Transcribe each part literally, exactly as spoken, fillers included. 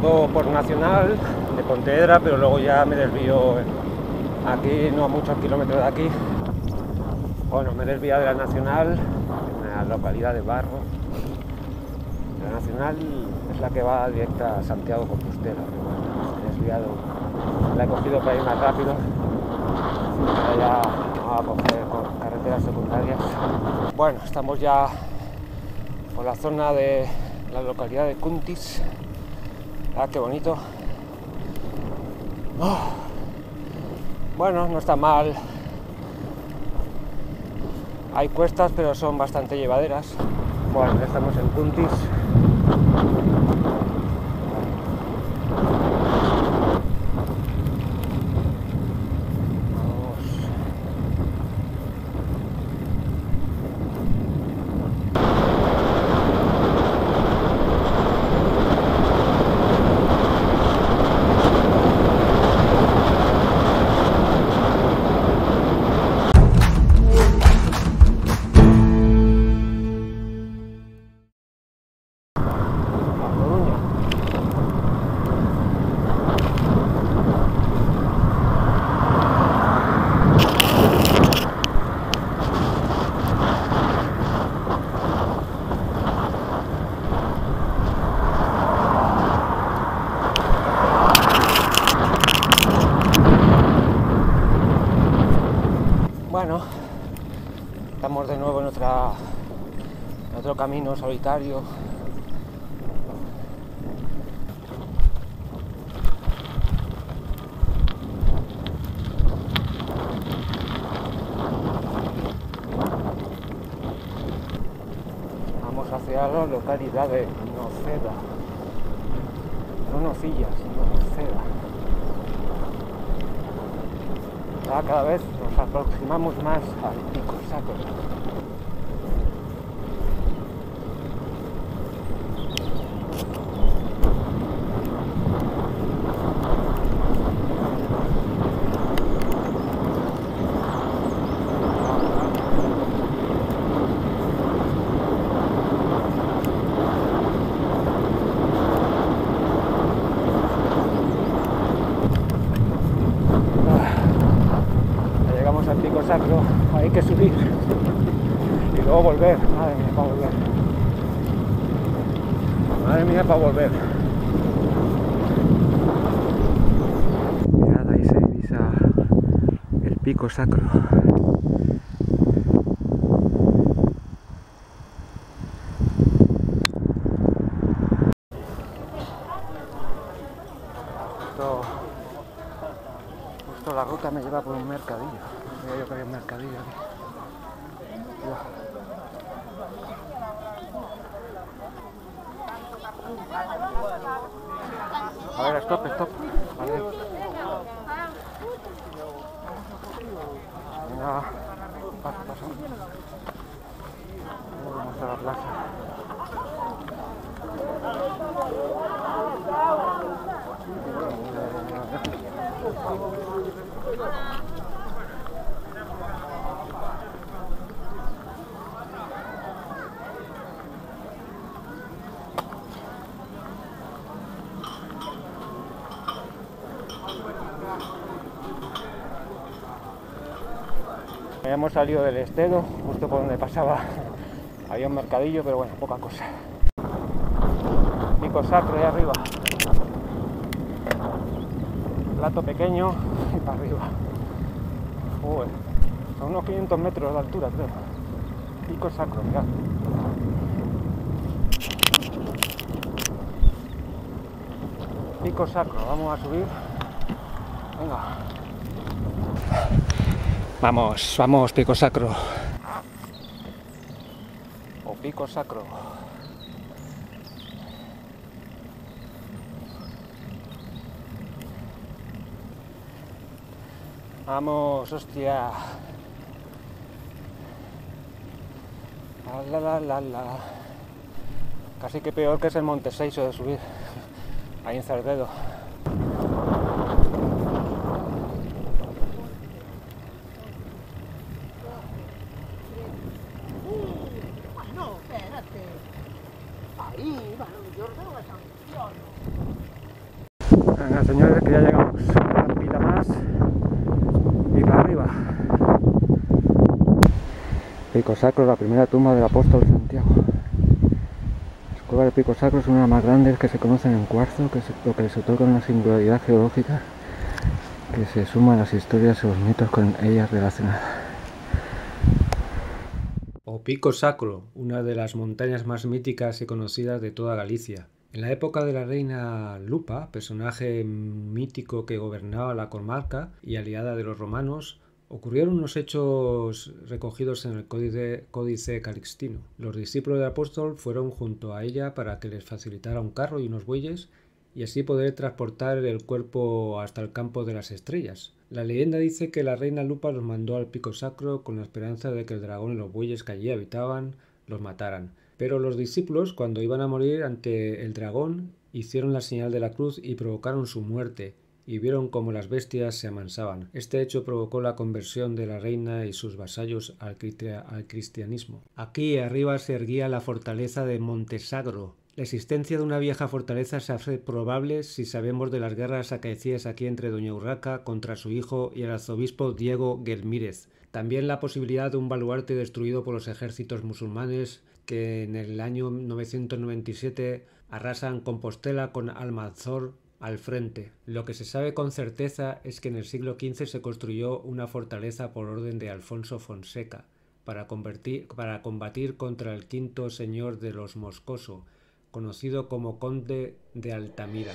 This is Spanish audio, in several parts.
salgo por Nacional de Pontevedra, pero luego ya me desvío aquí, no a muchos kilómetros de aquí. Bueno, me he desviado de la Nacional, en la localidad de Barro. La Nacional es la que va directa a Santiago Compostela, pero bueno, me he desviado, la he cogido para ir más rápido. Ahora ya vamos a coger con carreteras secundarias. Bueno, estamos ya por la zona de la localidad de Cuntis. Ah, qué bonito. Oh. Bueno, no está mal. Hay cuestas, pero son bastante llevaderas. Bueno, ya estamos en Cuntis. Bueno, estamos de nuevo en, otra, en otro camino solitario. Vamos hacia la localidad de Noceda. No Nocilla, sino Noceda. Ya cada vez nos aproximamos más al Pico Sacro. Al Pico Sacro, hay que subir y luego volver. Madre mía, para volver. Madre mía, para volver. Mirad, ahí se divisa el Pico Sacro. Esto, justo la ruta me lleva por un mercadillo. Yo creo que hay un mercadillo aquí. A ver, stop, stop. Vale. Venga, paso, paso. Vamos a la plaza. Hemos salido del Estedo, justo por donde pasaba había un mercadillo, pero bueno, poca cosa. Pico Sacro ahí arriba. Plato pequeño y para arriba. Uy, son unos quinientos metros de altura, creo. Pico Sacro, mirad. Pico Sacro, vamos a subir. Venga. Vamos, vamos, Pico Sacro. O Pico Sacro. Vamos, hostia. La, la, la, la. Casi que peor que es el Monte Seixo de subir. Ahí en Cerdedo. Venga, señores, que ya llegamos. Una rampita más y para arriba. Pico Sacro, la primera tumba del apóstol Santiago. Las cuevas del Pico Sacro son una de las más grandes que se conocen en cuarzo, que se, lo que les otorga una singularidad geológica que se suma a las historias y los mitos con ellas relacionadas. O Pico Sacro, una de las montañas más míticas y conocidas de toda Galicia. En la época de la reina Lupa, personaje mítico que gobernaba la comarca y aliada de los romanos, ocurrieron unos hechos recogidos en el Códice, Códice Calixtino. Los discípulos del apóstol fueron junto a ella para que les facilitara un carro y unos bueyes y así poder transportar el cuerpo hasta el campo de las estrellas. La leyenda dice que la reina Lupa los mandó al Pico Sacro con la esperanza de que el dragón y los bueyes que allí habitaban los mataran. Pero los discípulos, cuando iban a morir ante el dragón, hicieron la señal de la cruz y provocaron su muerte, y vieron cómo las bestias se amansaban. Este hecho provocó la conversión de la reina y sus vasallos al, al cristianismo. Aquí arriba se erguía la fortaleza de Montesagro. La existencia de una vieja fortaleza se hace probable si sabemos de las guerras acaecidas aquí entre doña Urraca contra su hijo y el arzobispo Diego Guelmírez. También la posibilidad de un baluarte destruido por los ejércitos musulmanes que en el año novecientos noventa y siete arrasan Compostela con Almanzor al frente. Lo que se sabe con certeza es que en el siglo quince se construyó una fortaleza por orden de Alfonso Fonseca para, convertir, para combatir contra el quinto señor de los Moscoso, conocido como Conde de Altamira.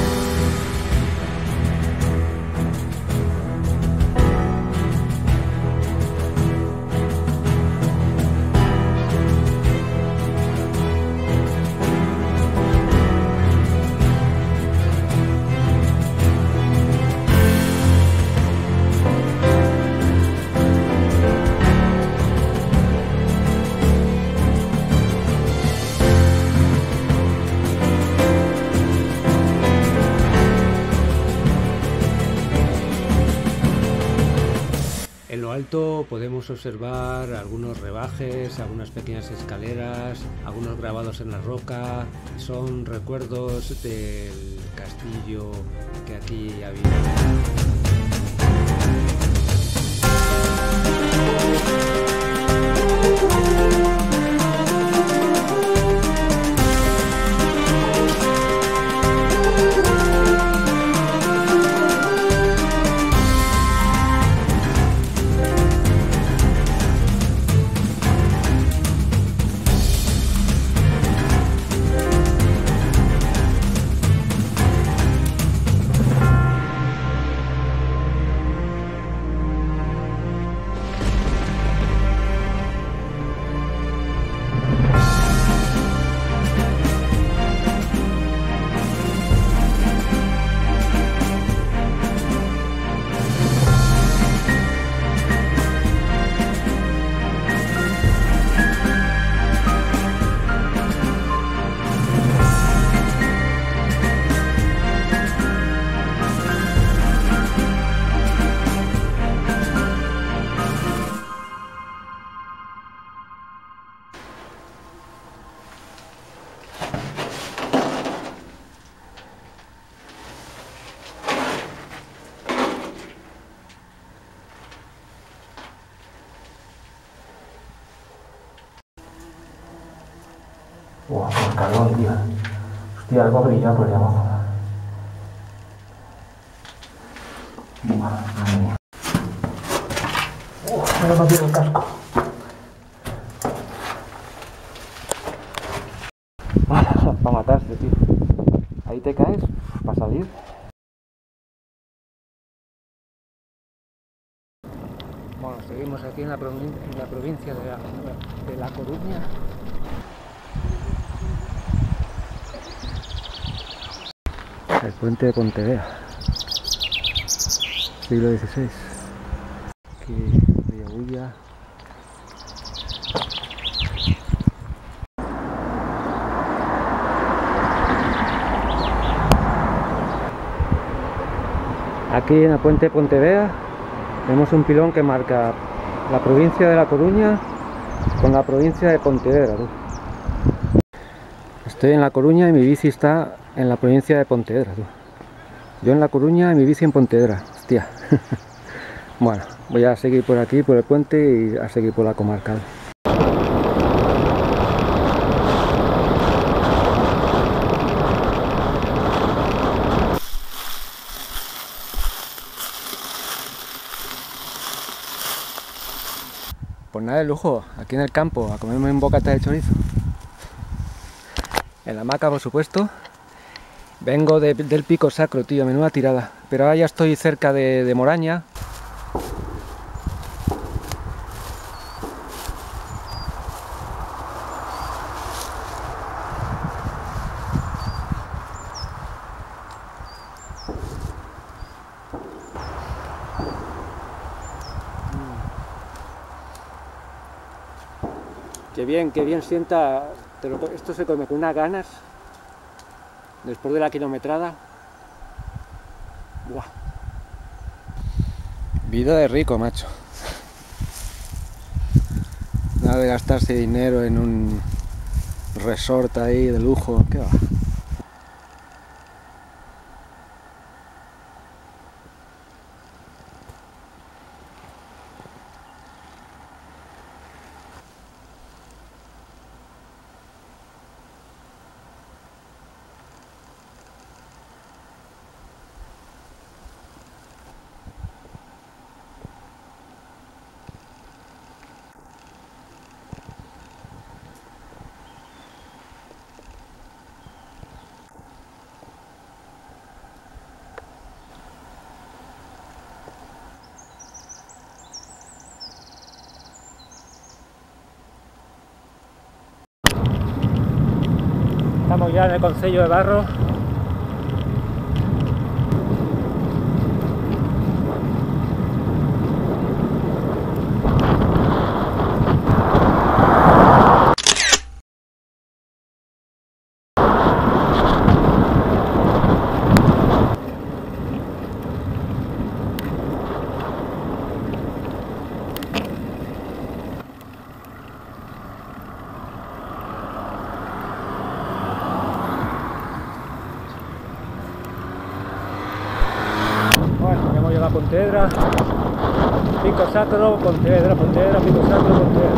En lo alto podemos observar algunos rebajes, algunas pequeñas escaleras, algunos grabados en la roca. Son recuerdos del castillo que aquí había. Wow, el calor, tío. Hostia, algo brilla por ahí abajo. Buah, madre mía. Uf, me he roto el casco. Para matarse, tío. Ahí te caes, para salir. Bueno, seguimos aquí en la, provin en la provincia de la, de la Coruña. El puente de Pontevea, siglo dieciséis. Aquí Villabulla. Aquí en el puente de Pontevea vemos un pilón que marca la provincia de La Coruña con la provincia de Pontevedra. ¿Tú? Estoy en La Coruña y mi bici está en la provincia de Pontevedra. ¿Tú? Yo en La Coruña y mi bici en Pontevedra, hostia. Bueno, voy a seguir por aquí, por el puente y a seguir por la comarcal. Pues nada de lujo, aquí en el campo, a comerme un bocata de chorizo. En la hamaca, por supuesto. Vengo de, del Pico Sacro, tío, menuda tirada. Pero ahora ya estoy cerca de, de Moraña. Qué bien, qué bien sienta. Te lo, esto se come con unas ganas. Después de la kilometrada. Buah. Vida de rico, macho. Nada de gastarse dinero en un resort ahí de lujo. ¿Qué va? Estamos ya en el Concello de Barro. Pontevedra, Pico Sacro, Pontevedra, Pontevedra, Pico Sacro, Pontevedra.